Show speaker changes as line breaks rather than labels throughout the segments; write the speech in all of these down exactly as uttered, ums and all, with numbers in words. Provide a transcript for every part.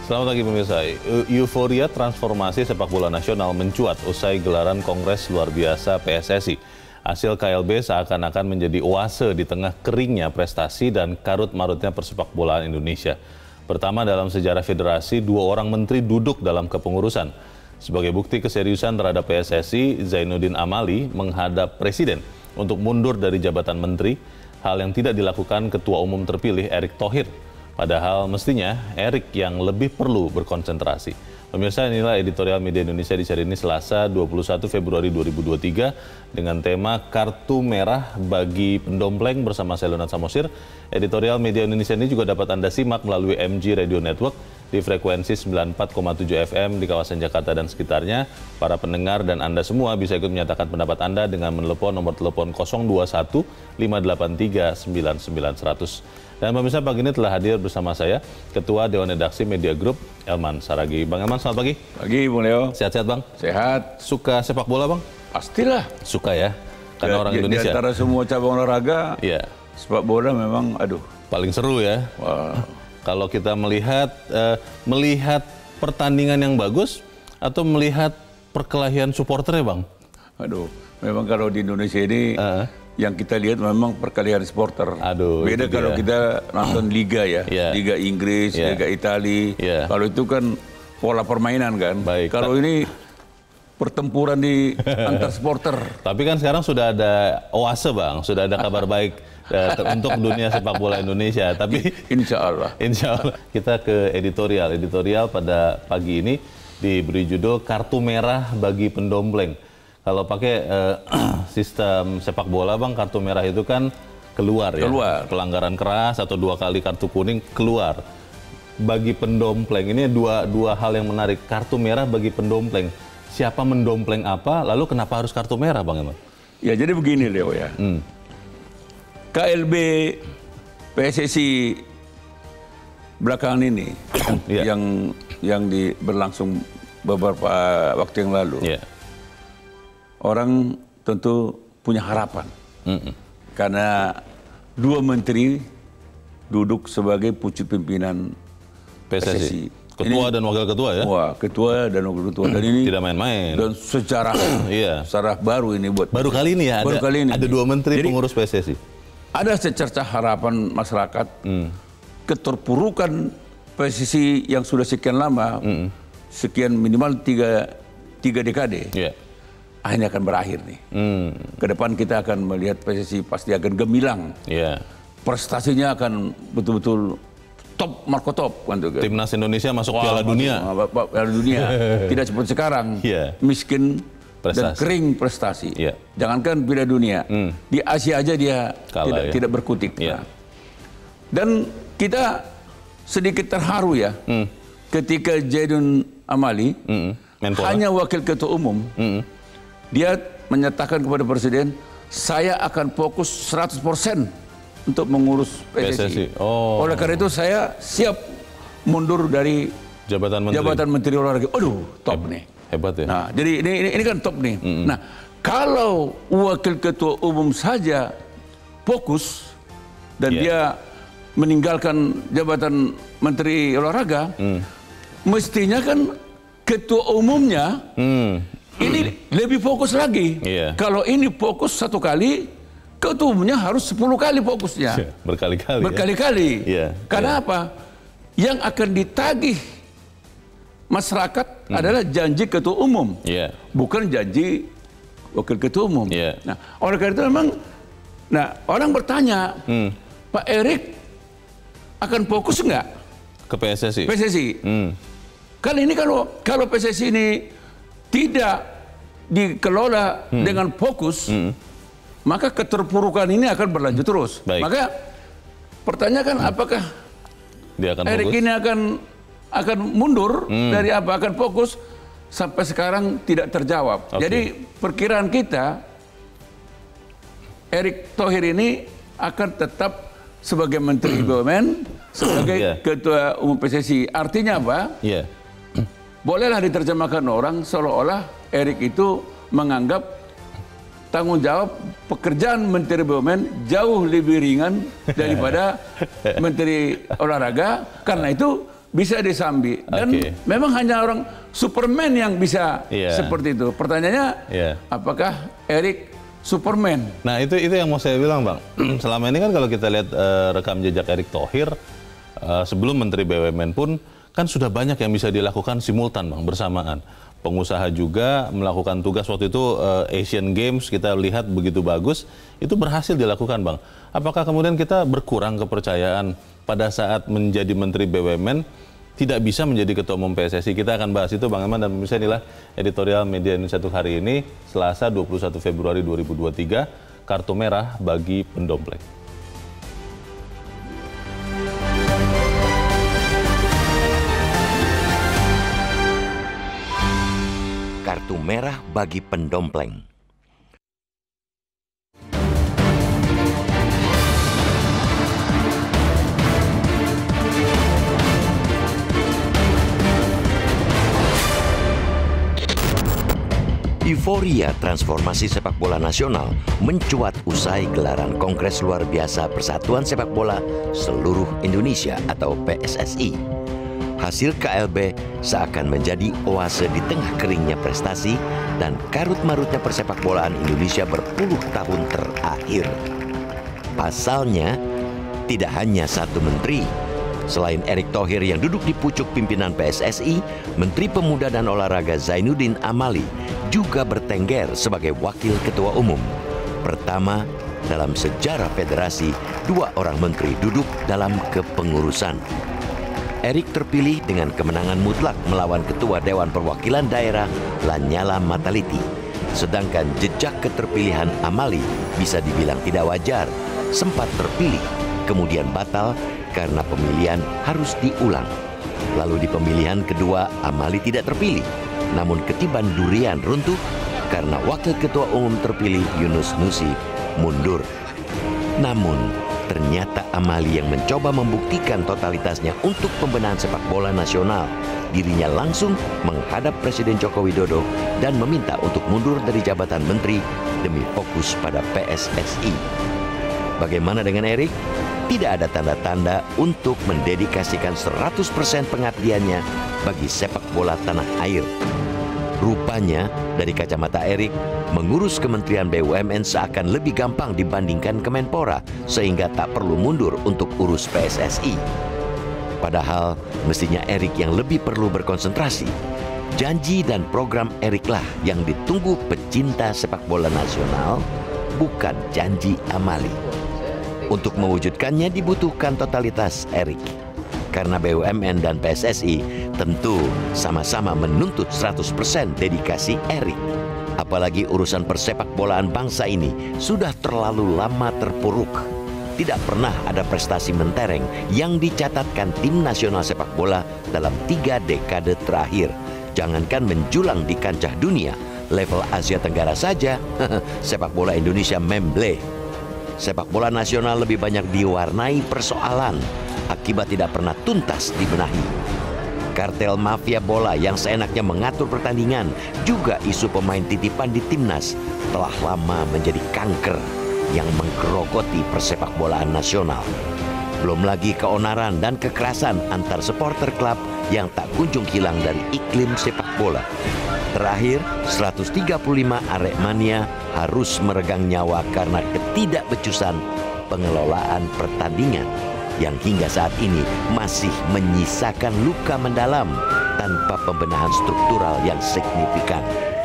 Selamat pagi pemirsa. Euforia transformasi sepak bola nasional mencuat usai gelaran Kongres Luar Biasa P S S I. Hasil K L B seakan-akan menjadi oase di tengah keringnya prestasi dan karut-marutnya persepak bolaan Indonesia. Pertama dalam sejarah federasi, dua orang menteri duduk dalam kepengurusan. Sebagai bukti keseriusan terhadap P S S I, Zainuddin Amali menghadap Presiden untuk mundur dari jabatan menteri, hal yang tidak dilakukan Ketua Umum terpilih Erick Thohir. Padahal mestinya Erick yang lebih perlu berkonsentrasi. Pemirsa, inilah editorial Media Indonesia di seri ini Selasa dua puluh satu Februari dua ribu dua puluh tiga dengan tema Kartu Merah bagi Pendompleng bersama saya Leonard Samosir. Editorial Media Indonesia ini juga dapat Anda simak melalui M G Radio Network di frekuensi sembilan puluh empat koma tujuh F M di kawasan Jakarta dan sekitarnya. Para pendengar dan Anda semua bisa ikut menyatakan pendapat Anda dengan menelepon nomor telepon nol dua satu lima delapan tiga sembilan sembilan seratus. Dan pemirsa, pagi ini telah hadir bersama saya Ketua Dewan Redaksi Media Group, Elman Saragih. Bang Elman, selamat pagi.
Pagi, Bung Leo.
Sehat-sehat, Bang?
Sehat.
Suka sepak bola, Bang?
Pastilah.
Suka ya? Karena
ya,
orang
di,
Indonesia.
Di antara semua cabang olahraga,
ya.
Sepak bola memang, aduh.
Paling seru ya?
Wow.
Kalau kita melihat, uh, melihat pertandingan yang bagus atau melihat perkelahian supporternya, Bang?
Aduh, memang kalau di Indonesia ini... Uh. Yang kita lihat memang perkalian supporter.
Aduh,
beda kalau dia. Kita nonton liga ya, yeah. Liga Inggris, yeah. Liga Italia. Yeah. Kalau itu kan pola permainan kan.
Baik.
Kalau ini pertempuran di antar supporter.
Tapi kan sekarang sudah ada oase, Bang, sudah ada kabar baik uh, untuk dunia sepak bola Indonesia. Tapi
insya Allah,
insya Allah kita ke editorial. Editorial pada pagi ini diberi judul Kartu Merah bagi Pendompleng. Kalau pakai uh, sistem sepak bola, Bang, kartu merah itu kan keluar ya.
Keluar.
Pelanggaran keras atau dua kali kartu kuning keluar. Bagi pendompleng ini dua dua hal yang menarik. Kartu merah bagi pendompleng. Siapa mendompleng apa? Lalu kenapa harus kartu merah, Bang Emang?
Ya jadi begini, Leo ya. Hmm. K L B P S S I belakangan ini yeah. yang yang di, berlangsung beberapa waktu yang lalu. Yeah. Orang tentu punya harapan, mm-mm. karena dua menteri duduk sebagai pucuk pimpinan P S S I.
Ketua ini, dan wakil ketua ya?
Wah, ketua dan wakil ketua. Dan ini
tidak main-main.
Dan secara iya. secara baru ini buat.
Baru kali ini ya,
baru
ada,
kali ini.
ada dua menteri
Jadi,
pengurus P S S I.
Ada secercah harapan masyarakat, mm. keterpurukan P S S I yang sudah sekian lama, mm. sekian minimal tiga, tiga dekade. Yeah. Akhirnya akan berakhir nih. Hmm. Kedepan kita akan melihat P S S I pasti akan gemilang. Yeah. Prestasinya akan betul-betul top, marko top.
Timnas Indonesia masuk Wah, Piala Dunia.
Piala Dunia. Tidak seperti sekarang. Yeah. Miskin prestasi. Dan kering prestasi. Yeah. Jangankan Piala Dunia. Hmm. Di Asia aja dia Kalah, tidak, ya? tidak berkutik. Yeah. Dan kita sedikit terharu ya. Hmm. Ketika Zainuddin Amali, hmm. hanya wakil ketua umum, hmm. dia menyatakan kepada Presiden, saya akan fokus seratus persen untuk mengurus P S S I. P S S I. Oh. Oleh karena itu saya siap mundur dari
jabatan menteri,
jabatan menteri olahraga. Aduh, top Heb, nih.
Hebat ya.
Nah, jadi ini, ini, ini kan top nih. Mm-hmm. Nah, kalau wakil ketua umum saja fokus dan yeah. dia meninggalkan jabatan menteri olahraga, mm. mestinya kan ketua umumnya mm. ini lebih fokus lagi. Iya. Kalau ini fokus satu kali, ketua umumnya harus sepuluh kali fokusnya.
Berkali-kali.
Berkali-kali.
Ya?
Karena
ya.
apa? Yang akan ditagih masyarakat hmm. adalah janji ketua umum, ya. bukan janji wakil ketua umum. Ya. Nah, oleh karena itu memang, nah orang bertanya, hmm. Pak Erick akan fokus enggak
ke P S S I?
P S S I. Hmm. Kali ini kalau kalau P S S I ini tidak dikelola hmm. dengan fokus, hmm. maka keterpurukan ini akan berlanjut terus. Baik. Maka pertanyakan hmm. apakah Dia akan Erick fokus? ini akan akan mundur hmm. dari apa? Akan fokus? Sampai sekarang tidak terjawab. Okay. Jadi perkiraan kita, Erick Thohir ini akan tetap sebagai Menteri B U M N, sebagai yeah. Ketua Umum P S S I. Artinya apa? Yeah. Bolehlah diterjemahkan orang seolah-olah Erick itu menganggap tanggung jawab pekerjaan Menteri B U M N jauh lebih ringan daripada Menteri Olahraga. Karena itu bisa disambi. Dan okay. memang hanya orang Superman yang bisa yeah. seperti itu. Pertanyaannya, yeah. apakah Erik Superman?
Nah itu itu yang mau saya bilang, Bang. Selama ini kan kalau kita lihat uh, rekam jejak Erick Thohir, uh, sebelum Menteri B U M N pun kan sudah banyak yang bisa dilakukan simultan, Bang, bersamaan. Pengusaha juga melakukan tugas waktu itu uh, Asian Games, kita lihat begitu bagus, itu berhasil dilakukan, Bang. Apakah kemudian kita berkurang kepercayaan pada saat menjadi Menteri B U M N, tidak bisa menjadi Ketua Umum P S S I? Kita akan bahas itu, Bang Eman, dan pemirsa, inilah editorial Media Indonesia untuk hari ini, Selasa dua puluh satu Februari dua ribu dua puluh tiga, kartu merah bagi pendompleng.
Kartu merah bagi pendompleng. Euforia transformasi sepak bola nasional mencuat usai gelaran Kongres Luar Biasa Persatuan Sepak Bola Seluruh Indonesia atau P S S I. Hasil K L B seakan menjadi oase di tengah keringnya prestasi dan karut-marutnya persepak bolaan Indonesia berpuluh tahun terakhir. Pasalnya, tidak hanya satu menteri. Selain Erick Thohir yang duduk di pucuk pimpinan P S S I, Menteri Pemuda dan Olahraga Zainuddin Amali juga bertengger sebagai wakil ketua umum. Pertama, dalam sejarah federasi, dua orang menteri duduk dalam kepengurusan. Erick terpilih dengan kemenangan mutlak melawan Ketua Dewan Perwakilan Daerah Lanyala Mataliti. Sedangkan jejak keterpilihan Amali bisa dibilang tidak wajar. Sempat terpilih, kemudian batal karena pemilihan harus diulang. Lalu di pemilihan kedua, Amali tidak terpilih. Namun ketiban durian runtuh karena Wakil Ketua Umum terpilih Yunus Nusi mundur. Namun, ternyata Amali yang mencoba membuktikan totalitasnya untuk pembenahan sepak bola nasional. Dirinya langsung menghadap Presiden Joko Widodo dan meminta untuk mundur dari jabatan menteri demi fokus pada P S S I. Bagaimana dengan Erick? Tidak ada tanda-tanda untuk mendedikasikan seratus persen pengabdiannya bagi sepak bola tanah air. Rupanya, dari kacamata Erick, mengurus Kementerian B U M N seakan lebih gampang dibandingkan Kemenpora, sehingga tak perlu mundur untuk urus P S S I. Padahal, mestinya Erick yang lebih perlu berkonsentrasi. Janji dan program Erick-lah yang ditunggu pecinta sepak bola nasional, bukan janji Amali. Untuk mewujudkannya dibutuhkan totalitas Erick. Karena B U M N dan P S S I tentu sama-sama menuntut seratus persen dedikasi Erick. Apalagi urusan persepak bolaan bangsa ini sudah terlalu lama terpuruk. Tidak pernah ada prestasi mentereng yang dicatatkan tim nasional sepak bola dalam tiga dekade terakhir. Jangankan menjulang di kancah dunia, level Asia Tenggara saja, sepak bola Indonesia memble. Sepak bola nasional lebih banyak diwarnai persoalan akibat tidak pernah tuntas dibenahi. Kartel mafia bola yang seenaknya mengatur pertandingan, juga isu pemain titipan di timnas, telah lama menjadi kanker yang menggerogoti persepak bolaan nasional. Belum lagi keonaran dan kekerasan antar supporter klub yang tak kunjung hilang dari iklim sepak bola. Terakhir, seratus tiga puluh lima Aremania harus meregang nyawa karena ketidakbecusan pengelolaan pertandingan yang hingga saat ini masih menyisakan luka mendalam tanpa pembenahan struktural yang signifikan.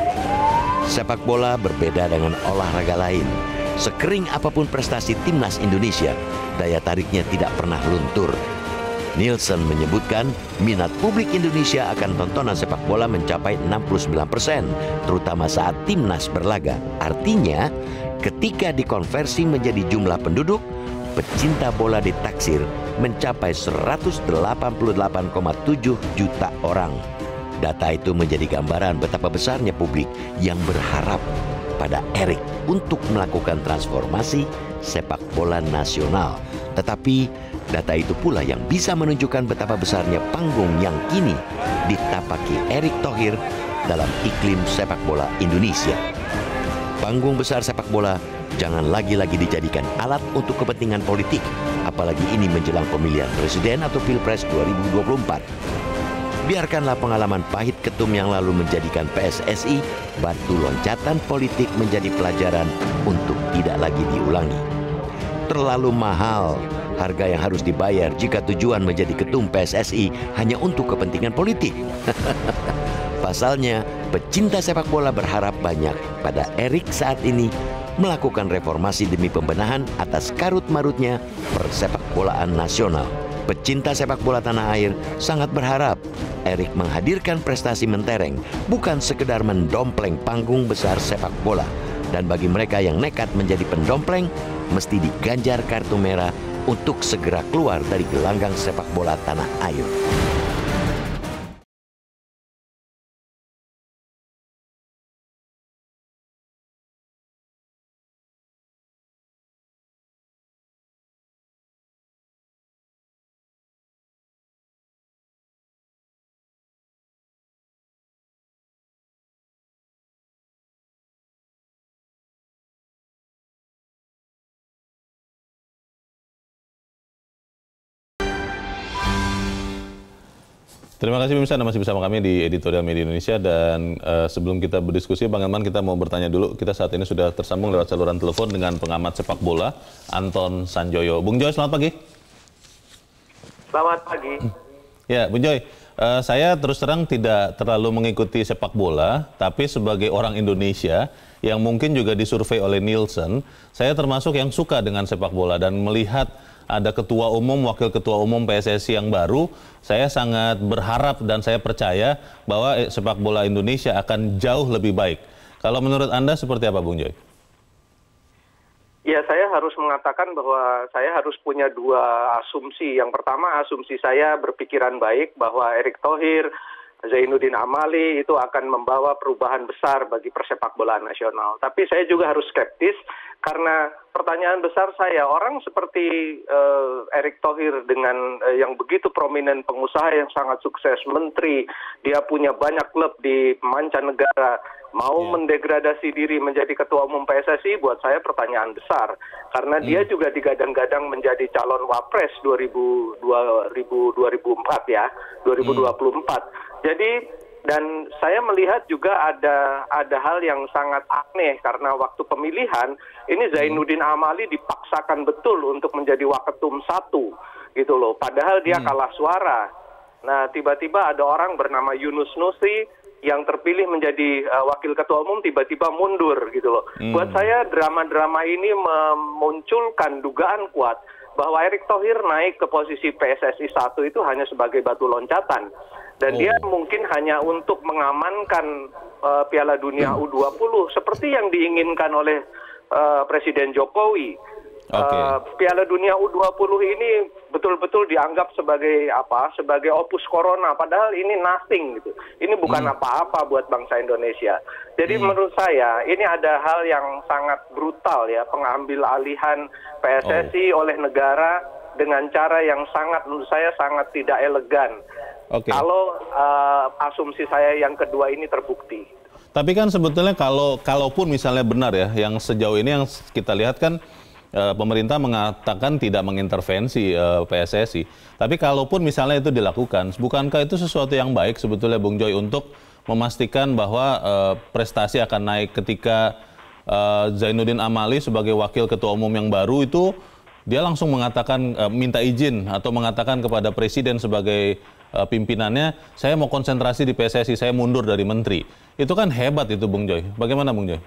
Sepak bola berbeda dengan olahraga lain. Sekering apapun prestasi timnas Indonesia, daya tariknya tidak pernah luntur. Nielsen menyebutkan minat publik Indonesia akan tontonan sepak bola mencapai enam puluh sembilan persen, terutama saat timnas berlaga. Artinya, ketika dikonversi menjadi jumlah penduduk, pecinta bola ditaksir mencapai seratus delapan puluh delapan koma tujuh juta orang. Data itu menjadi gambaran betapa besarnya publik yang berharap pada Erick untuk melakukan transformasi sepak bola nasional. Tetapi data itu pula yang bisa menunjukkan betapa besarnya panggung yang kini ditapaki Erick Thohir dalam iklim sepak bola Indonesia. Panggung besar sepak bola jangan lagi-lagi dijadikan alat untuk kepentingan politik, apalagi ini menjelang pemilihan presiden atau Pilpres dua ribu dua puluh empat. Biarkanlah pengalaman pahit ketum yang lalu menjadikan P S S I batu loncatan politik menjadi pelajaran untuk tidak lagi diulangi. Terlalu mahal harga yang harus dibayar jika tujuan menjadi ketum P S S I hanya untuk kepentingan politik. Pasalnya, pecinta sepak bola berharap banyak pada Erik saat ini melakukan reformasi demi pembenahan atas karut-marutnya persepak bolaan nasional. Pecinta sepak bola tanah air sangat berharap Erik menghadirkan prestasi mentereng, bukan sekedar mendompleng panggung besar sepak bola. Dan bagi mereka yang nekat menjadi pendompleng, mesti diganjar kartu merah untuk segera keluar dari gelanggang sepak bola tanah air.
Terima kasih pemirsa, Anda masih bersama kami di Editorial Media Indonesia, dan uh, sebelum kita berdiskusi, Bang Elman, kita mau bertanya dulu. Kita saat ini sudah tersambung lewat saluran telepon dengan pengamat sepak bola, Anton Sanjoyo. Bung Joy, selamat pagi.
Selamat pagi.
Ya, Bung Joy, uh, saya terus terang tidak terlalu mengikuti sepak bola, tapi sebagai orang Indonesia yang mungkin juga disurvei oleh Nielsen, saya termasuk yang suka dengan sepak bola dan melihat ada ketua umum, wakil ketua umum P S S I yang baru, saya sangat berharap dan saya percaya bahwa sepak bola Indonesia akan jauh lebih baik. Kalau menurut Anda seperti apa, Bung Joy?
Ya, saya harus mengatakan bahwa saya harus punya dua asumsi. Yang pertama, asumsi saya berpikiran baik bahwa Erick Thohir, Zainuddin Amali itu akan membawa perubahan besar bagi persepak bolaan nasional. Tapi saya juga harus skeptis karena pertanyaan besar saya, orang seperti uh, Erick Thohir dengan uh, yang begitu prominent, pengusaha yang sangat sukses, menteri, dia punya banyak klub di mancanegara, mau yeah. mendegradasi diri menjadi ketua umum P S S I, buat saya pertanyaan besar. Karena mm. dia juga digadang-gadang menjadi calon wapres dua ribu dua puluh empat ya, dua ribu dua puluh empat. Mm. Jadi, dan saya melihat juga ada ada hal yang sangat aneh karena waktu pemilihan ini Zainuddin Amali dipaksakan betul untuk menjadi waketum satu gitu loh. Padahal dia hmm. kalah suara. Nah, tiba-tiba ada orang bernama Yunus Nusi yang terpilih menjadi uh, wakil ketua umum tiba-tiba mundur gitu loh. Hmm. Buat saya drama-drama ini memunculkan dugaan kuat bahwa Erick Thohir naik ke posisi P S S I satu itu hanya sebagai batu loncatan. Dan oh. dia mungkin hanya untuk mengamankan uh, Piala Dunia U dua puluh seperti yang diinginkan oleh uh, Presiden Jokowi. Okay. Uh, Piala Dunia U dua puluh ini betul-betul dianggap sebagai apa? Sebagai opus corona, padahal ini nothing gitu. Ini bukan apa-apa hmm. buat bangsa Indonesia. Jadi hmm. menurut saya ini ada hal yang sangat brutal ya, pengambil alihan P S S I oh. oleh negara dengan cara yang sangat menurut saya sangat tidak elegan. Okay. Kalau uh, asumsi saya yang kedua ini terbukti.
Tapi kan sebetulnya kalau kalaupun misalnya benar ya, yang sejauh ini yang kita lihat kan uh, pemerintah mengatakan tidak mengintervensi uh, P S S I. Tapi kalaupun misalnya itu dilakukan, bukankah itu sesuatu yang baik sebetulnya, Bung Joy, untuk memastikan bahwa uh, prestasi akan naik ketika uh, Zainuddin Amali sebagai wakil ketua umum yang baru itu dia langsung mengatakan uh, minta izin atau mengatakan kepada presiden sebagai uh, pimpinannya, saya mau konsentrasi di P S S I, saya mundur dari menteri. Itu kan hebat itu, Bung Joy. Bagaimana, Bung Joy?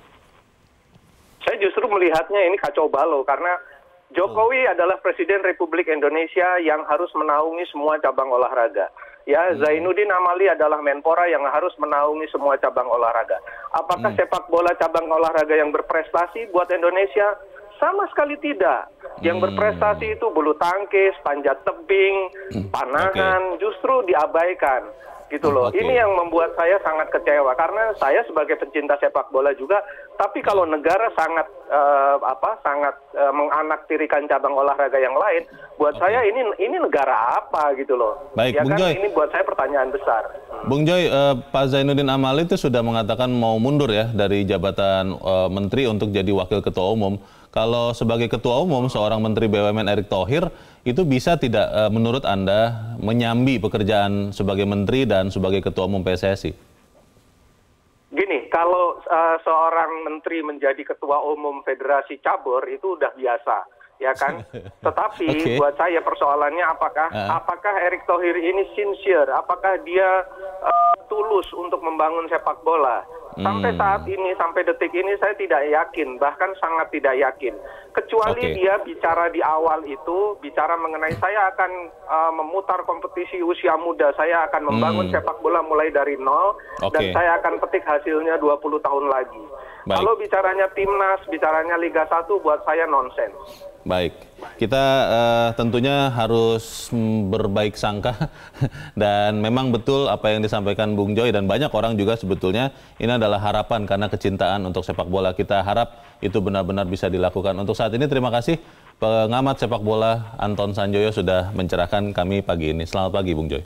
Saya justru melihatnya ini kacau balau karena Jokowi oh. adalah Presiden Republik Indonesia yang harus menaungi semua cabang olahraga. Ya, hmm. Zainuddin Amali adalah Menpora yang harus menaungi semua cabang olahraga. Apakah hmm. sepak bola cabang olahraga yang berprestasi buat Indonesia? Sama sekali tidak. Yang hmm. berprestasi itu bulu tangkis, panjat tebing, hmm. panahan, okay. justru diabaikan. Gitu loh. Okay. Ini yang membuat saya sangat kecewa karena saya sebagai pencinta sepak bola juga Tapi kalau negara sangat uh, apa sangat uh, menganaktirikan cabang olahraga yang lain, buat okay. saya ini ini negara apa gitu loh.
Baik,
ya
Bung
kan
Joy.
Ini buat saya pertanyaan besar.
Bung Joy, uh, Pak Zainuddin Amali itu sudah mengatakan mau mundur ya dari jabatan uh, menteri untuk jadi wakil ketua umum. Kalau sebagai ketua umum seorang menteri B U M N Erick Thohir itu bisa tidak uh, menurut Anda menyambi pekerjaan sebagai menteri dan sebagai ketua umum P S S I?
Gini, kalau uh, seorang menteri menjadi ketua umum federasi cabur itu udah biasa, ya kan? Tetapi okay. buat saya persoalannya apakah uh. apakah Erick Thohir ini sincere, apakah dia uh, tulus untuk membangun sepak bola? Sampai hmm. saat ini, sampai detik ini saya tidak yakin, bahkan sangat tidak yakin. Kecuali okay. dia bicara di awal itu, bicara mengenai saya akan uh, memutar kompetisi usia muda, saya akan membangun hmm. sepak bola mulai dari nol, okay. dan saya akan petik hasilnya dua puluh tahun lagi. Baik. Kalau bicaranya timnas, bicaranya Liga satu, buat saya nonsens.
Baik, kita uh, tentunya harus berbaik sangka dan memang betul apa yang disampaikan Bung Joy dan banyak orang juga sebetulnya ini adalah harapan karena kecintaan untuk sepak bola. Kita harap itu benar-benar bisa dilakukan. Untuk saat ini terima kasih pengamat sepak bola Anton Sanjoyo sudah mencerahkan kami pagi ini. Selamat pagi Bung Joy.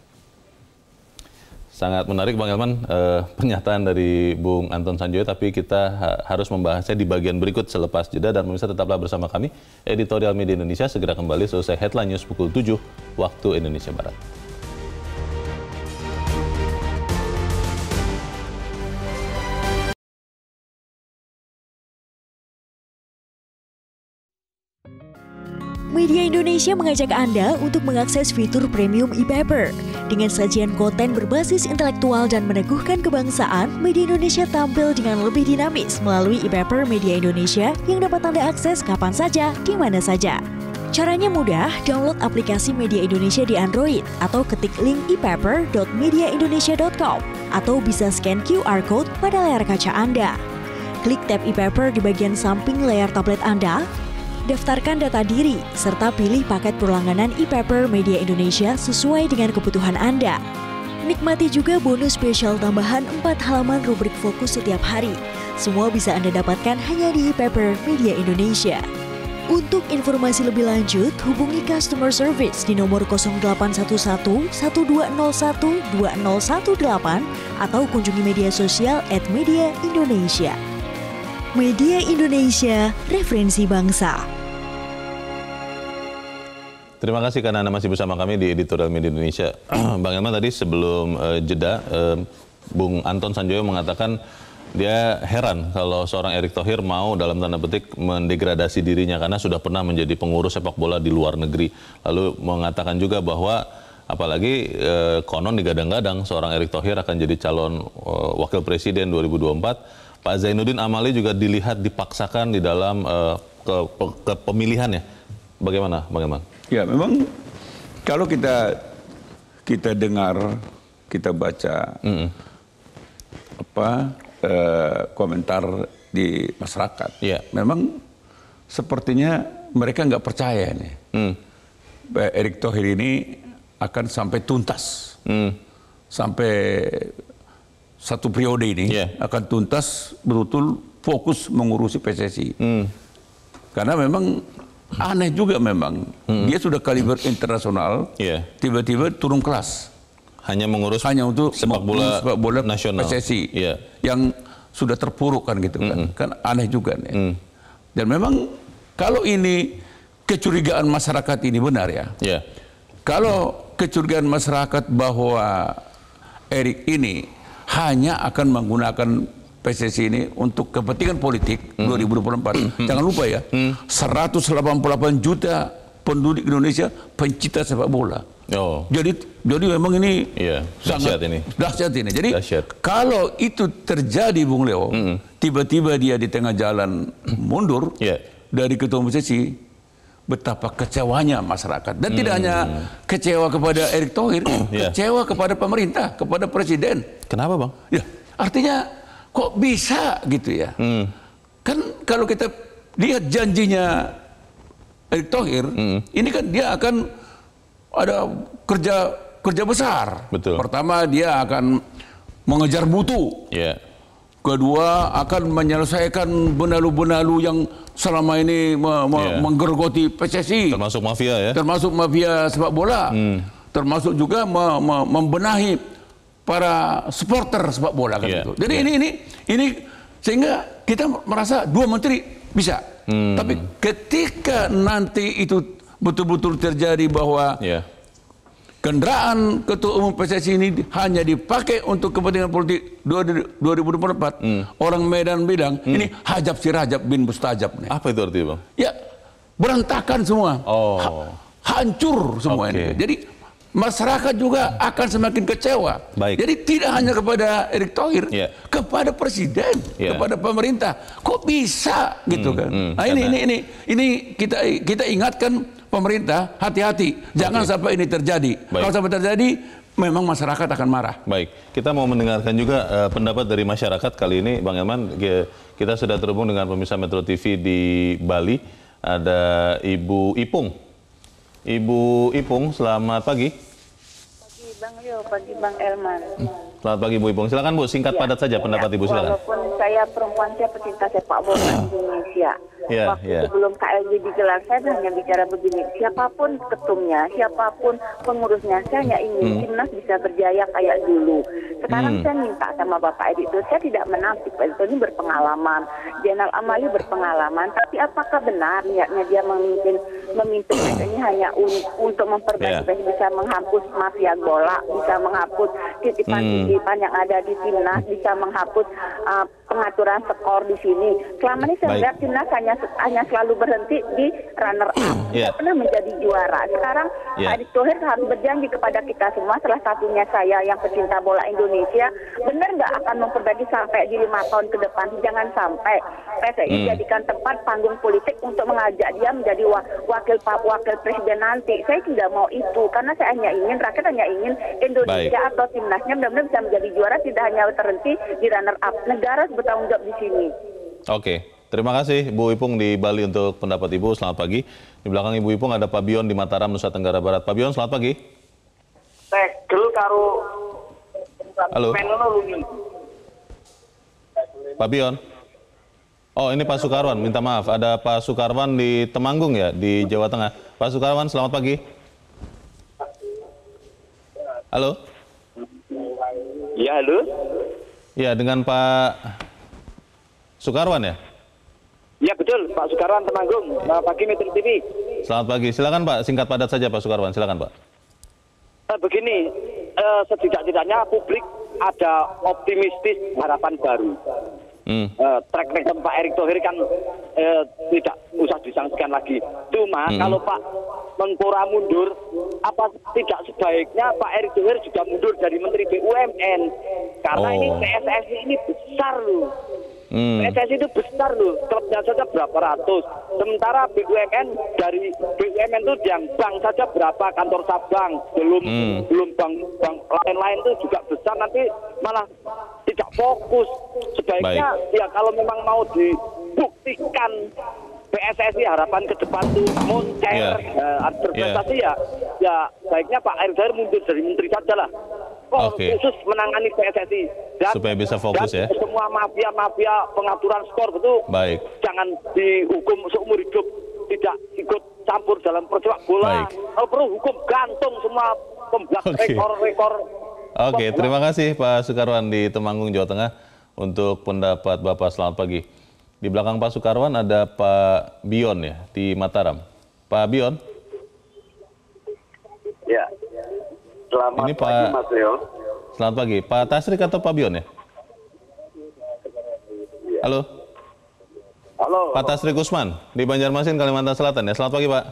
Sangat menarik Bang Elman eh, pernyataan dari Bung Anton Sanjoyo, tapi kita ha harus membahasnya di bagian berikut selepas jeda dan pemirsa tetaplah bersama kami. Editorial Media Indonesia segera kembali selesai Headline News pukul tujuh waktu Indonesia Barat.
Media Indonesia mengajak Anda untuk mengakses fitur premium e-paper. Dengan sajian konten berbasis intelektual dan meneguhkan kebangsaan, Media Indonesia tampil dengan lebih dinamis melalui e-paper Media Indonesia yang dapat Anda akses kapan saja, di mana saja. Caranya mudah, download aplikasi Media Indonesia di Android atau ketik link e paper dot media indonesia dot com atau bisa scan Q R code pada layar kaca Anda. Klik tab e-paper di bagian samping layar tablet Anda, daftarkan data diri, serta pilih paket berlangganan e-paper Media Indonesia sesuai dengan kebutuhan Anda. Nikmati juga bonus spesial tambahan empat halaman rubrik fokus setiap hari. Semua bisa Anda dapatkan hanya di e-paper Media Indonesia. Untuk informasi lebih lanjut, hubungi customer service di nomor nol delapan satu satu, satu dua nol satu, dua nol satu delapan atau kunjungi media sosial at Media Indonesia. Media Indonesia, referensi bangsa.
Terima kasih karena Anda masih bersama kami di Editorial Media Indonesia. Bang Elman tadi sebelum uh, jeda, uh, Bung Anton Sanjoyo mengatakan dia heran kalau seorang Erick Thohir mau dalam tanda petik mendegradasi dirinya karena sudah pernah menjadi pengurus sepak bola di luar negeri. Lalu mengatakan juga bahwa apalagi uh, konon digadang-gadang seorang Erick Thohir akan jadi calon uh, wakil presiden dua ribu dua puluh empat. Pak Zainuddin Amali juga dilihat dipaksakan di dalam uh, ke, ke, ke pemilihannya. Bagaimana, Bang Elman?
Ya, memang kalau kita kita dengar, kita baca mm-hmm. apa uh, komentar di masyarakat, yeah. memang sepertinya mereka nggak percaya nih, mm. Erick Thohir ini akan sampai tuntas, mm. sampai satu periode ini yeah. akan tuntas betul-betul fokus mengurusi P S S I. Mm. Karena memang aneh juga memang. Mm. Dia sudah kaliber mm. internasional, yeah. tiba-tiba turun kelas.
Hanya mengurus
hanya untuk
sepak bola,
sepak bola
nasional
P S S I yeah. yang sudah terpuruk kan gitu kan. Mm. Kan aneh juga nih. Mm. Dan memang kalau ini kecurigaan masyarakat ini benar ya. Yeah. Kalau kecurigaan masyarakat bahwa Erick ini hanya akan menggunakan P S S I ini untuk kepentingan politik mm. dua ribu dua puluh empat. Mm. Jangan lupa ya, mm. seratus delapan puluh delapan juta penduduk Indonesia pencinta sepak bola. Oh. Jadi jadi memang ini yeah, sangat dahsyat ini. Dahsyat ini. Jadi dahsyat. Kalau itu terjadi Bung Leo, tiba-tiba mm. dia di tengah jalan mundur yeah. dari ketua P S S I, betapa kecewanya masyarakat. Dan hmm. tidak hanya kecewa kepada Erick Thohir, yeah. kecewa kepada pemerintah, kepada presiden.
Kenapa Bang?
Ya, artinya kok bisa gitu ya. Hmm. Kan kalau kita lihat janjinya Erick Thohir, hmm. ini kan dia akan ada kerja kerja besar.
Betul.
Pertama dia akan mengejar mutu.
Yeah.
kedua akan menyelesaikan benalu-benalu yang selama ini me me yeah. menggerogoti P S S I.
Termasuk mafia ya?
Termasuk mafia sepak bola. Hmm. Termasuk juga me me membenahi para supporter sepak bola kan yeah. itu. Jadi yeah. ini ini ini sehingga kita merasa dua menteri bisa. Hmm. Tapi ketika nanti itu betul-betul terjadi bahwa yeah. kendaraan ketua umum P S S I ini hanya dipakai untuk kepentingan politik dua ribu dua puluh empat, hmm. orang Medan bilang hmm. ini hajab si Rajab bin Mustajab nih.
Apa itu artinya, Bang?
Ya, berantakan semua.
Oh.
Ha hancur semua okay. ini. Jadi masyarakat juga akan semakin kecewa.
Baik.
Jadi tidak hanya kepada Erick Thohir, yeah. kepada presiden, yeah. kepada pemerintah. Kok bisa gitu hmm. kan? Hmm. Nah, ini ini ini ini kita kita ingatkan pemerintah, hati-hati, jangan okay. sampai ini terjadi. Baik. Kalau sampai terjadi, memang masyarakat akan marah.
Baik, kita mau mendengarkan juga uh, pendapat dari masyarakat kali ini, Bang Elman. Kita sudah terhubung dengan pemirsa Metro T V di Bali. Ada Ibu Ipung. Ibu Ipung, selamat pagi.
Pagi Bang Leo, pagi Bang Elman.
Selamat pagi Bu Ipung. Silakan Bu, singkat ya, padat saja pendapat ya, Ibu, silakan.
Walaupun saya perempuan, saya pecinta sepak bola Indonesia.
Yeah,
Waktu
yeah.
sebelum K L B digelar, saya hanya bicara begini, siapapun ketumnya, siapapun pengurusnya, saya hanya ingin hmm. timnas bisa berjaya kayak dulu. Sekarang hmm. saya minta sama Bapak Edi itu, saya tidak menafsir, Pak Edi ini berpengalaman, Zainal Amali berpengalaman, tapi apakah benar niatnya dia memimpin memimpin ini hanya un, untuk memperbaiki, yeah. bisa menghapus mafia bola, bisa menghapus titipan-titipan hmm. yang ada di timnas, bisa menghapus uh, pengaturan skor di sini. Selama ini saya lihat timnas hanya hanya selalu berhenti di runner up,
yeah.
tidak pernah menjadi juara. Sekarang yeah. Erick Thohir harus berjanji kepada kita semua, salah satunya saya yang pecinta bola Indonesia, benar nggak akan memperbaiki sampai di lima tahun ke depan? Jangan sampai P S S I hmm. jadikan tempat panggung politik untuk mengajak dia menjadi wakil wakil presiden nanti. Saya tidak mau itu, karena saya hanya ingin rakyat hanya ingin Indonesia Baik. atau timnasnya benar-benar bisa menjadi juara, tidak hanya terhenti di runner up. Negara harus bertanggung jawab di sini.
Oke. Terima kasih Bu Ipung di Bali untuk pendapat Ibu. Selamat pagi. Di belakang Ibu Ipung ada Pak Bion di Mataram, Nusa Tenggara Barat. Pak Bion, selamat pagi.
Tegel karo
Halo. Pak Bion. Oh, ini Pak Sukarwan. Minta maaf. Ada Pak Sukarwan di Temanggung ya, di Jawa Tengah. Pak Sukarwan, selamat pagi. Halo.
Ya, halo.
Ya, dengan Pak Sukarwan ya?
Ya betul, Pak Sukarwan Temanggung. Selamat pagi Metro T V.
Selamat pagi, silakan Pak, singkat padat saja Pak Sukarwan, silakan Pak.
Uh, begini, uh, setidak-tidaknya publik ada optimistis harapan baru. Hmm. Uh, track record Pak Erick Thohir kan uh, tidak usah disangsikan lagi. Cuma hmm. kalau Pak Menpora mundur, apa tidak sebaiknya Pak Erick Thohir juga mundur dari Menteri B U M N? Karena oh. ini P S S I ini besar loh. Hmm. P S S I itu besar loh, klubnya saja berapa ratus. Sementara B U M N, dari B U M N itu yang bank saja berapa, kantor cabang, belum hmm. belum bank bank lain-lain itu juga besar, nanti malah tidak fokus. Sebaiknya Baik. ya kalau memang mau dibuktikan P S S I harapan ke depan itu moncer, yeah. uh, berprestasi yeah. ya, ya baiknya Pak Erick Thohir mundur dari menteri saja lah.
Okay.
Khusus menangani P S S I dan,
supaya bisa fokus
dan
ya.
Semua mafia-mafia pengaturan skor itu
Baik.
jangan dihukum seumur hidup, tidak ikut campur dalam persepak bola. Kalau perlu hukum gantung semua pembuat okay. rekor-rekor.
Oke, okay, terima kasih Pak Sukarwan di Temanggung, Jawa Tengah untuk pendapat Bapak. Selamat pagi. Di belakang Pak Sukarwan ada Pak Bion ya di Mataram. Pak Bion.
Ya. Selamat
Ini
pagi,
Pak,
Mas Leo.
Selamat pagi. Pak Tasrik atau Pak Bion ya?
ya.
Halo?
Halo.
Pak Tasrik Usman di Banjarmasin, Kalimantan Selatan ya. Selamat pagi, Pak.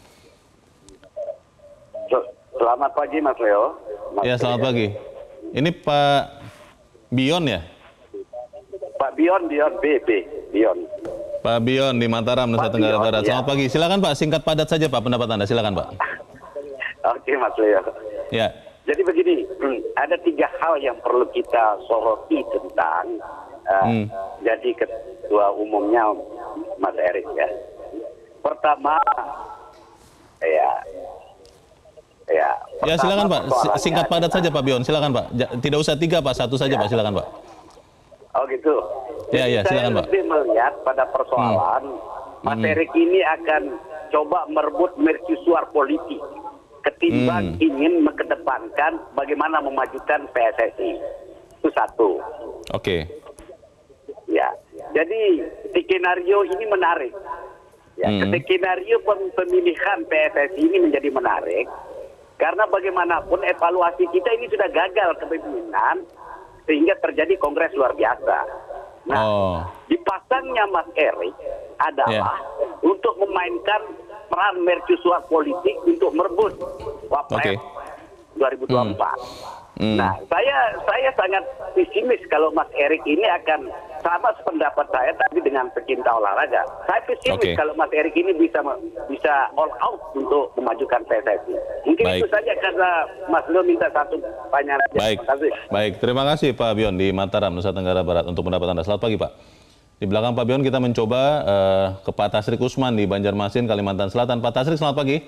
Selamat pagi, Mas Leo. Mas
ya, selamat pagi. Ini Pak Bion ya?
Pak Bion, Bion, B, B, Bion.
Pak Bion di Mataram, Nusa Tenggara Barat. Selamat ya. pagi. Silakan Pak, singkat padat saja Pak pendapat Anda. Silakan Pak.
Oke, Mas Leo.
Ya.
Jadi begini, ada tiga hal yang perlu kita soroti tentang uh, hmm. jadi ketua umumnya Mas Erick ya. Pertama, ya, ya.
Ya silakan Pak, singkat padat saja Pak Bion. Silakan Pak. Tidak usah tiga Pak, satu saja ya. Pak. Silakan Pak.
Oh gitu.
Ya, ya,
saya
silakan, Pak.
lebih melihat pada persoalan hmm. Mas hmm. Erik ini akan coba merebut mercusuar politik ketimbang hmm. ingin mengedepankan bagaimana memajukan P S S I. Itu satu.
Oke. Okay.
Ya. Jadi skenario ini menarik. Ya, hmm. skenario pemilihan P S S I ini menjadi menarik karena bagaimanapun evaluasi kita ini sudah gagal kepemimpinan sehingga terjadi kongres luar biasa. Nah, oh. dipasangnya Mas Erik adalah yeah. untuk memainkan peran mercusuar politik untuk merebut Wapres okay. dua ribu dua puluh empat. Hmm. Nah, saya saya sangat pesimis kalau Mas Erik ini akan sama sependapat saya tadi dengan pecinta olahraga. Saya pesimis okay. kalau Mas Erik ini bisa bisa all out untuk memajukan P S S I. Mungkin Baik. itu saja karena Mas Leo minta satu pertanyaan.
Baik. Terima kasih. Baik, terima kasih Pak Bion di Mataram, Nusa Tenggara Barat untuk pendapat Anda. Selamat pagi, Pak. Di belakang Pak Bion kita mencoba uh, ke Pak Tasrik Usman di Banjarmasin, Kalimantan Selatan. Pak Tasrik, selamat pagi.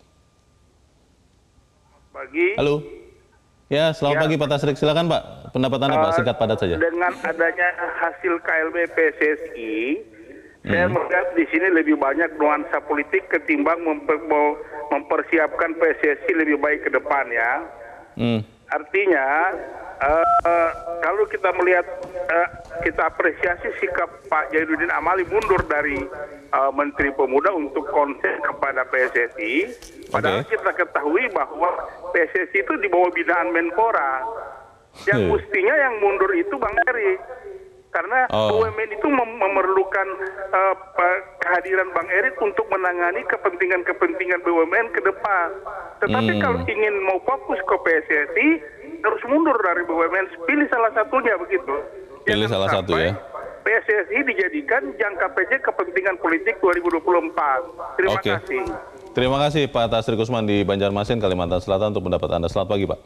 Pagi.
Halo. Ya, selamat ya. pagi Pak Tasrik. Silakan Pak, pendapat Anda uh, Pak, singkat padat saja.
Dengan adanya hasil K L B P S S I, hmm. saya melihat di sini lebih banyak nuansa politik ketimbang memper, mempersiapkan P S S I lebih baik ke depan ya. Hmm. Artinya, uh, kalau kita melihat, uh, kita apresiasi sikap Pak Zainuddin Amali mundur dari uh, Menteri Pemuda untuk konsen kepada P S S I. Padahal okay. kita ketahui bahwa P S S I itu di bawah binaan Menpora. Yang hmm. mestinya yang mundur itu Bang Erik. Karena oh. B U M N itu mem memerlukan uh, kehadiran Bang Erik untuk menangani kepentingan-kepentingan B U M N ke depan. Tetapi hmm. kalau ingin mau fokus ke P S S I, harus mundur dari B U M N. Pilih salah satunya begitu.
Pilih salah satu ya.
P S S I dijadikan jangka pendek kepentingan politik dua ribu dua puluh empat. Terima okay. kasih.
Terima kasih Pak Tasrik Usman di Banjarmasin, Kalimantan Selatan untuk pendapat Anda. Selamat pagi Pak.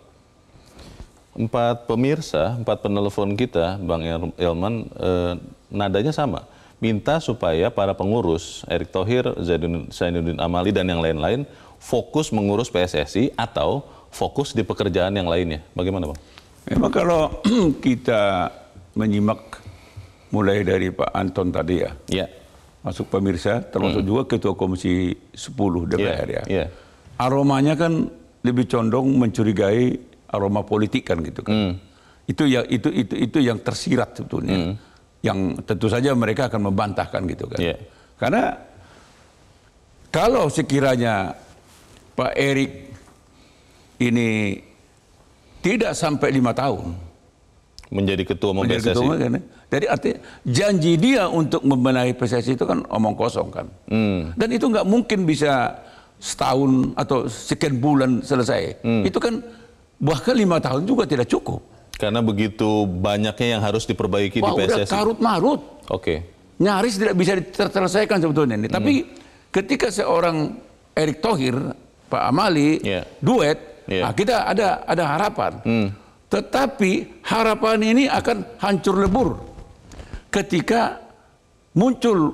Empat pemirsa, empat penelpon kita, Bang Elman, eh, nadanya sama. Minta supaya para pengurus, Erick Thohir, Zainuddin Amali, dan yang lain-lain, fokus mengurus P S S I atau fokus di pekerjaan yang lainnya. Bagaimana Bang?
Memang kalau kita menyimak mulai dari Pak Anton tadi ya,
ya.
masuk pemirsa, termasuk hmm. juga Ketua Komisi sepuluh D P R
yeah,
ya.
Yeah.
Aromanya kan lebih condong mencurigai aroma politik kan gitu kan. Hmm. Itu ya itu itu itu yang tersirat sebetulnya. Hmm. Yang tentu saja mereka akan membantahkan gitu kan. Yeah. Karena kalau sekiranya Pak Erik ini tidak sampai lima tahun
menjadi ketua umum P S S I.
Kan? Jadi artinya janji dia untuk membenahi P S S I itu kan omong kosong kan. Hmm. Dan itu nggak mungkin bisa setahun atau sekian bulan selesai. Hmm. Itu kan bahkan lima tahun juga tidak cukup.
Karena begitu banyaknya yang harus diperbaiki Wah, di P S S I.
Udah karut-marut.
Oke. Okay.
Nyaris tidak bisa terselesaikan sebetulnya ini. Hmm. Tapi ketika seorang Erick Thohir, Pak Amali, yeah. duet, yeah. Nah kita ada ada harapan. Hmm. Tetapi harapan ini akan hancur lebur ketika muncul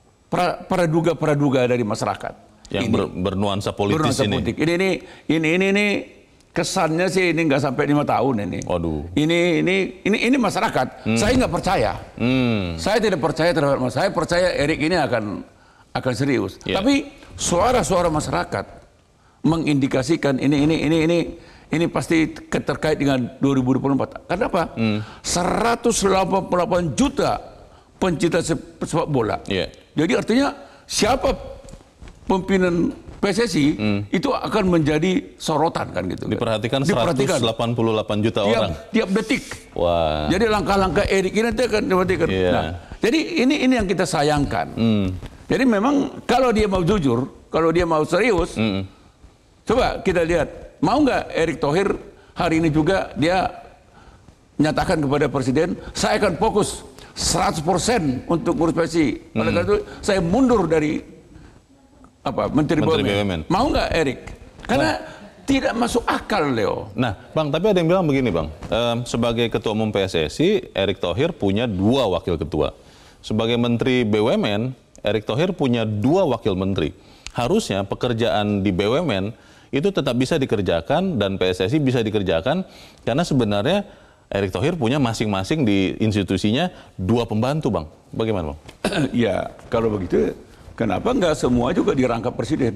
praduga-praduga dari masyarakat
yang ini, ber, bernuansa politis bernuansa ini.
Politik. Ini, ini ini ini ini kesannya sih ini nggak sampai lima tahun ini.
Waduh.
Ini ini ini ini masyarakat. Hmm. Saya nggak percaya. Hmm. Saya tidak percaya terhadap masyarakat. Saya percaya Erik ini akan akan serius. Yeah. Tapi suara-suara masyarakat mengindikasikan ini ini ini ini ini pasti terkait dengan dua ribu dua puluh empat. Karena apa? Hmm. seratus delapan puluh delapan juta pencinta sepak bola. Yeah. Jadi artinya siapa pimpinan P S S I hmm. itu akan menjadi sorotan kan gitu.
Diperhatikan, Diperhatikan. seratus delapan puluh delapan juta
tiap,
orang.
Tiap detik.
Wah.
Jadi langkah-langkah Erik ini nanti akan diperhatikan. Yeah. Nah, jadi ini ini yang kita sayangkan. Hmm. Jadi memang kalau dia mau jujur, kalau dia mau serius, hmm. coba kita lihat. Mau nggak Erick Thohir hari ini juga dia menyatakan kepada Presiden, saya akan fokus seratus persen untuk ngurus P S S I. Hmm. Oleh karena itu saya mundur dari apa Menteri, Menteri B U M N. Mau nggak Erick? Karena nah. tidak masuk akal, Leo.
Nah, Bang, tapi ada yang bilang begini, Bang. Ehm, sebagai Ketua Umum P S S I, Erick Thohir punya dua wakil ketua. Sebagai Menteri B U M N, Erick Thohir punya dua wakil menteri. Harusnya pekerjaan di B U M N itu tetap bisa dikerjakan dan P S S I bisa dikerjakan karena sebenarnya Erick Thohir punya masing-masing di institusinya dua pembantu, Bang. Bagaimana, Bang?
Ya, kalau begitu, kenapa nggak semua juga dirangkap presiden?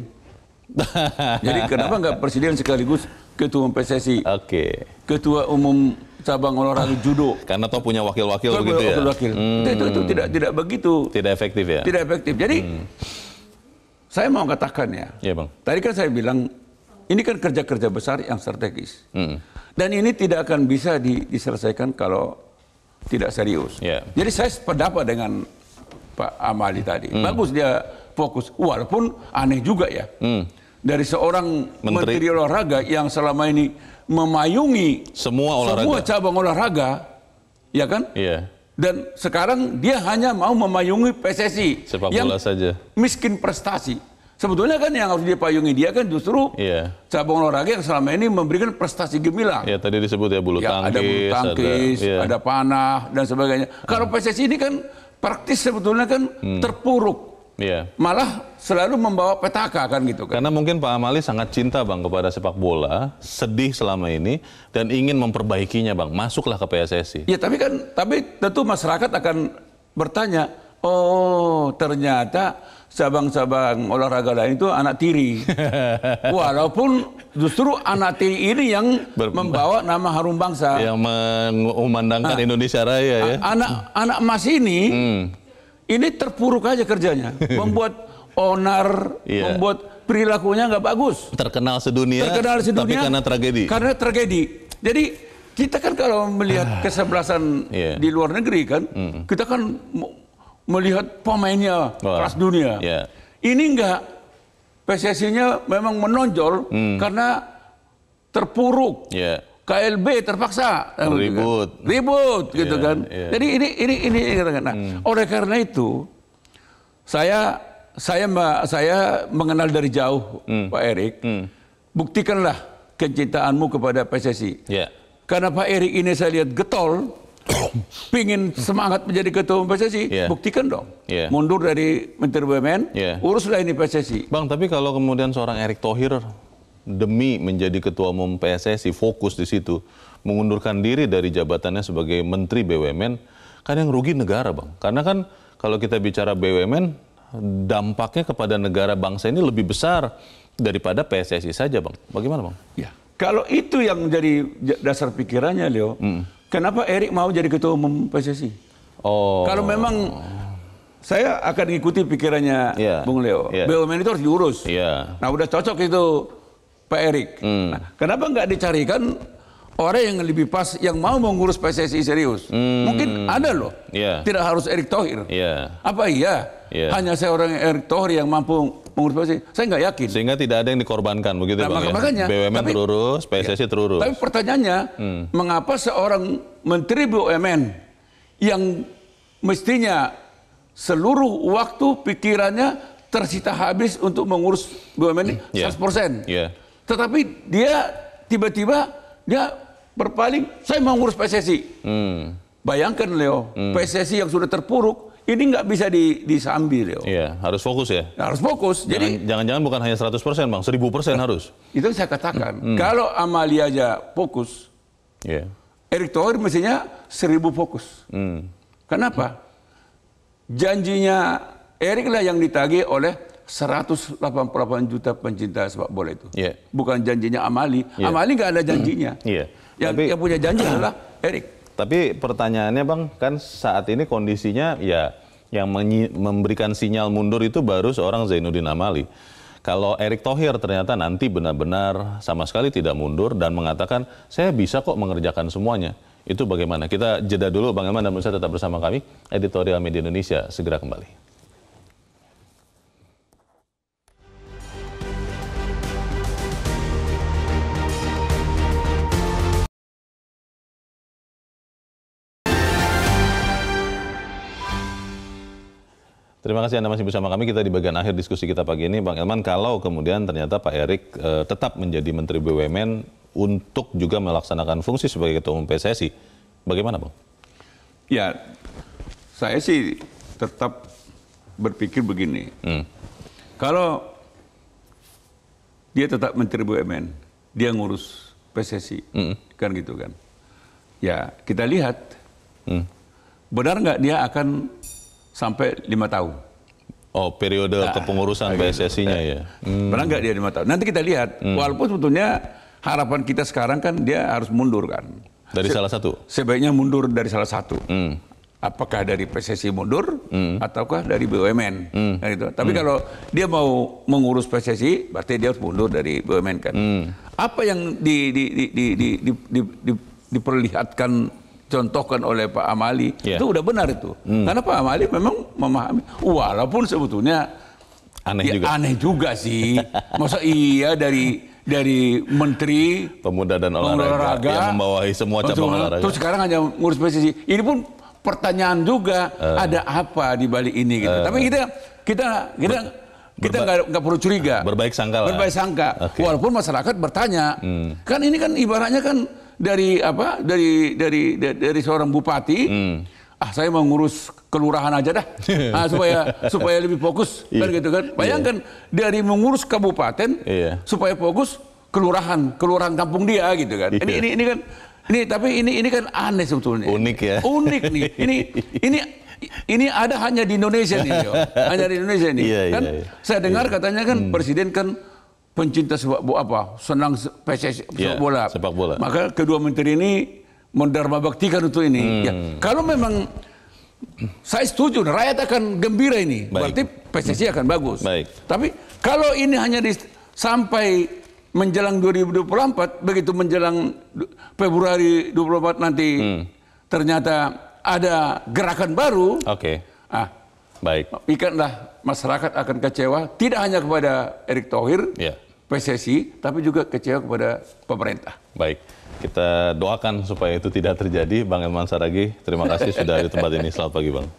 Jadi kenapa nggak presiden sekaligus ketua umum P S S I,
Oke.
ketua umum cabang olahraga judo?
Karena toh punya wakil-wakil begitu ya?
Wakil-wakil. Hmm. Itu, itu, itu tidak tidak begitu.
Tidak efektif ya?
Tidak efektif. Jadi hmm. saya mau katakan ya,
ya Bang.
Tadi kan saya bilang ini kan kerja-kerja besar yang strategis. Hmm. Dan ini tidak akan bisa di, diselesaikan kalau tidak serius. Yeah. Jadi saya sependapat dengan Pak Amali tadi. Hmm. Bagus dia fokus. Walaupun aneh juga ya. Hmm. Dari seorang Menteri. Menteri olahraga yang selama ini memayungi
semua olahraga,
semua cabang olahraga, ya kan?
Yeah.
Dan sekarang dia hanya mau memayungi P S S I.
Sepak
yang
bola saja.
Miskin prestasi. Sebetulnya kan yang harus dipayungi dia kan justru yeah. cabang olahraga yang selama ini memberikan prestasi gemilang.
Ya tadi disebut ya bulu
ya,
tangkis,
ada bulu tangkis, ada, yeah. ada panah dan sebagainya. Hmm. Kalau P S S I ini kan praktis sebetulnya kan hmm. terpuruk. Yeah. Malah selalu membawa petaka kan gitu kan.
Karena mungkin Pak Amali sangat cinta Bang kepada sepak bola, sedih selama ini dan ingin memperbaikinya Bang. Masuklah ke P S S I.
Ya tapi kan tapi tentu masyarakat akan bertanya, oh ternyata cabang-cabang olahraga lain itu anak tiri. Walaupun justru anak tiri ini yang Ber membawa nama harum bangsa.
Yang mengumandangkan nah, Indonesia Raya ya.
Anak-anak emas ini, hmm. ini terpuruk aja kerjanya. Membuat onar, yeah. membuat perilakunya nggak bagus.
Terkenal sedunia,
Terkenal sedunia,
tapi karena tragedi.
Karena tragedi. Jadi kita kan kalau melihat kesebelasan yeah. di luar negeri kan, hmm. kita kan melihat pemainnya Wah, kelas dunia. Yeah. Ini enggak, P S S I-nya memang menonjol hmm. karena terpuruk. Yeah. K L B terpaksa
ribut,
kan? ribut yeah, gitu kan. Yeah. Jadi ini ini ini, ini nah, hmm. oleh karena itu saya saya saya mengenal dari jauh hmm. Pak Erick. Hmm. Buktikanlah kecintaanmu kepada P S S I. Yeah. Karena Pak Erick ini saya lihat getol. Pingin semangat menjadi ketua umum P S S I, yeah. buktikan dong. Yeah. Mundur dari Menteri B U M N, yeah. uruslah ini P S S I.
Bang, tapi kalau kemudian seorang Erick Thohir demi menjadi ketua umum P S S I fokus di situ, mengundurkan diri dari jabatannya sebagai Menteri B U M N, kan yang rugi negara, Bang. Karena kan kalau kita bicara B U M N, dampaknya kepada negara bangsa ini lebih besar daripada P S S I saja, Bang. Bagaimana, Bang?
Ya, kalau itu yang jadi dasar pikirannya, Leo. Hmm. Kenapa Erick mau jadi ketua umum P S S I? Oh. Kalau memang saya akan ikuti pikirannya yeah. Bung Leo. Yeah. B U M N itu harus diurus. Yeah. Nah udah cocok itu Pak Erick. Mm. Nah, kenapa nggak dicarikan orang yang lebih pas yang mau mengurus P S S I serius? Mm. Mungkin ada loh. Yeah. Tidak harus Erick Thohir. Yeah. Apa iya? Yeah. Hanya seorang Erick Thohir yang mampu mengurus P S S I? Saya nggak yakin.
Sehingga tidak ada yang dikorbankan begitu nah, Bang
makanya,
ya? B U M N tapi, terurus, P S S I ya, terurus.
Tapi pertanyaannya, hmm. mengapa seorang Menteri B U M N yang mestinya seluruh waktu pikirannya tersita habis untuk mengurus B U M N ini yeah. seratus persen. Yeah. Tetapi dia tiba-tiba dia berpaling, saya mau ngurus P S S I. Hmm. Bayangkan Leo, hmm. P S S I yang sudah terpuruk, ini nggak bisa di, disambi, Leo.
Iya, harus fokus ya.
Nah, harus fokus. Jadi
jangan-jangan bukan hanya seratus persen, Bang, seribu persen harus.
Itu saya katakan. Hmm. Kalau Amali aja fokus, yeah. Erick Thohir mestinya seribu fokus. Hmm. Kenapa? Janjinya Erick lah yang ditagih oleh seratus delapan puluh delapan juta pencinta sepak bola itu. Yeah. Bukan janjinya Amali. Yeah. Amali nggak ada janjinya. Yeah. Yang, Tapi, yang punya janji adalah Erick.
Tapi pertanyaannya Bang, kan saat ini kondisinya ya yang memberikan sinyal mundur itu baru seorang Zainuddin Amali. Kalau Erick Thohir ternyata nanti benar-benar sama sekali tidak mundur dan mengatakan saya bisa kok mengerjakan semuanya. Itu bagaimana? Kita jeda dulu Bang Elman dan pemirsa tetap bersama kami. Editorial Media Indonesia segera kembali. Terima kasih Anda masih bersama kami. Kita di bagian akhir diskusi kita pagi ini. Bang Elman, kalau kemudian ternyata Pak Erick e, tetap menjadi Menteri B U M N untuk juga melaksanakan fungsi sebagai Ketua Umum P S S I, bagaimana Bang?
Ya, saya sih tetap berpikir begini. Hmm. Kalau dia tetap Menteri B U M N, dia ngurus P S S I, hmm. kan gitu kan. Ya, kita lihat. Hmm. Benar nggak dia akan sampai lima tahun?
Oh, periode nah, kepengurusan P S S I-nya ya.
Hmm. Benar nggak dia lima tahun? Nanti kita lihat. Hmm. Walaupun sebetulnya harapan kita sekarang kan dia harus mundur kan.
Dari Se salah satu?
Sebaiknya mundur dari salah satu. Hmm. Apakah dari P S S I mundur, hmm. ataukah dari B U M N. Hmm. Kan gitu. Tapi hmm. kalau dia mau mengurus P S S I, berarti dia harus mundur dari B U M N kan. Hmm. Apa yang di, di, di, di, di, di, di, di, diperlihatkan, contohkan oleh Pak Amali, yeah. itu udah benar itu. Hmm. Karena Pak Amali memang memahami, walaupun sebetulnya
aneh
ya,
juga.
Aneh juga sih. Masa iya dari dari Menteri
Pemuda dan Olahraga, olahraga yang membawahi semua cabang olahraga.
Terus sekarang hanya ngurus P S S I. Ini pun pertanyaan juga, uh. ada apa di balik ini gitu. Uh. Tapi kita kita kita kita nggak nggak perlu curiga.
Berbaik sangka lah.
Berbaik sangka. Okay. Walaupun masyarakat bertanya, hmm. kan ini kan ibaratnya kan dari apa? Dari dari dari, dari seorang bupati. Hmm. Ah, saya mau ngurus kelurahan aja dah, ah, supaya supaya lebih fokus, kan gitu kan. Bayangkan yeah. dari mengurus kabupaten yeah. supaya fokus kelurahan, kelurahan kampung dia gitu kan. Yeah. Ini ini ini kan ini tapi ini ini kan aneh sebetulnya.
Unik ya.
Unik nih. Ini ini ini ada hanya di Indonesia nih, yo. Hanya di Indonesia nih. Yeah, kan yeah, yeah. saya dengar yeah. katanya kan hmm. presiden kan pencinta sepak bola, apa senang P S S I sepak
yeah,
bola.
Sepak bola.
Maka kedua menteri ini mendharma baktikan untuk ini. Hmm. Ya, kalau memang saya setuju, rakyat akan gembira ini. Baik. Berarti P S S I akan bagus.
Baik.
Tapi kalau ini hanya di, sampai menjelang dua ribu dua puluh empat, begitu menjelang Februari dua puluh empat nanti hmm. ternyata ada gerakan baru.
Oke. Okay.
Ah,
baik.
Ikanlah masyarakat akan kecewa, tidak hanya kepada Erick Thohir, yeah. P S S I, tapi juga kecewa kepada pemerintah.
Baik. Kita doakan supaya itu tidak terjadi. Bang Elman Saragih, terima kasih sudah di tempat ini. Selamat pagi, Bang.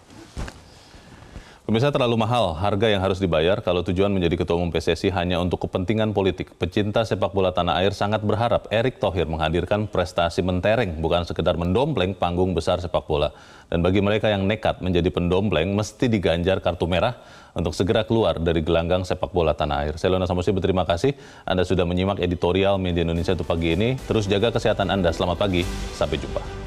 Pemirsa, terlalu mahal harga yang harus dibayar kalau tujuan menjadi ketua umum P S S I hanya untuk kepentingan politik. Pecinta sepak bola tanah air sangat berharap Erick Thohir menghadirkan prestasi mentereng, bukan sekedar mendompleng panggung besar sepak bola. Dan bagi mereka yang nekat menjadi pendompleng, mesti diganjar kartu merah untuk segera keluar dari gelanggang sepak bola tanah air. Saya Leona Samosir berterima kasih Anda sudah menyimak editorial Media Indonesia untuk pagi ini. Terus jaga kesehatan Anda. Selamat pagi, sampai jumpa.